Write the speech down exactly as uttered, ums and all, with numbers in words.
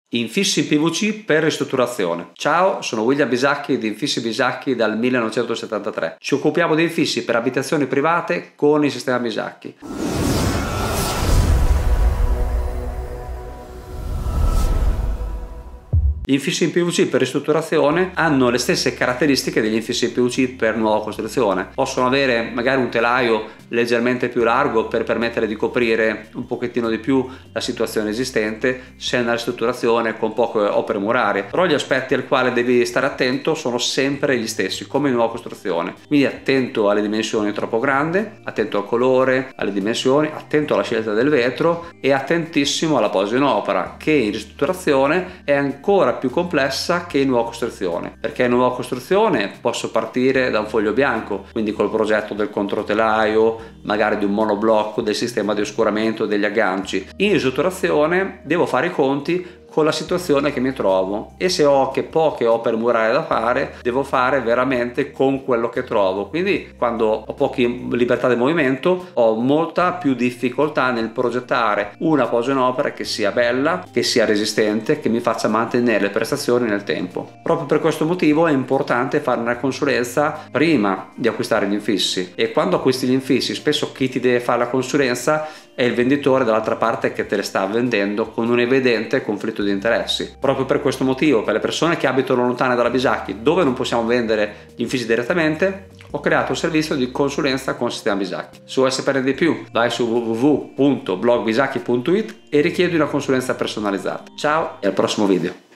Infissi in P V C per ristrutturazione. Ciao, sono William Bisacchi di Infissi Bisacchi dal millenovecentosettantatré. Ci occupiamo di infissi per abitazioni private con il sistema Bisacchi. Gli infissi in P V C per ristrutturazione hanno le stesse caratteristiche degli infissi in P V C per nuova costruzione. Possono avere magari un telaio leggermente più largo per permettere di coprire un pochettino di più la situazione esistente se è una ristrutturazione con poche opere murarie, però gli aspetti al quale devi stare attento sono sempre gli stessi come in nuova costruzione. Quindi attento alle dimensioni troppo grandi, attento al colore, alle dimensioni, attento alla scelta del vetro e attentissimo alla posa in opera, che in ristrutturazione è ancora più complessa che in nuova costruzione, perché in nuova costruzione posso partire da un foglio bianco, quindi col progetto del controtelaio, magari di un monoblocco, del sistema di oscuramento, degli agganci. In ristrutturazione devo fare i conti con la situazione che mi trovo e se ho che poche opere murarie da fare devo fare veramente con quello che trovo. Quindi quando ho poca libertà di movimento ho molta più difficoltà nel progettare una posa in opera che sia bella, che sia resistente, che mi faccia mantenere le prestazioni nel tempo. Proprio per questo motivo è importante fare una consulenza prima di acquistare gli infissi, e quando acquisti gli infissi spesso chi ti deve fare la consulenza è il venditore dall'altra parte che te le sta vendendo con un evidente conflitto di interessi. Proprio per questo motivo, per le persone che abitano lontane dalla Bisacchi, dove non possiamo vendere gli infissi direttamente, ho creato un servizio di consulenza con sistema Bisacchi. Se vuoi sapere di più, vai su w w w punto blog bisacchi punto it e richiedi una consulenza personalizzata. Ciao e al prossimo video.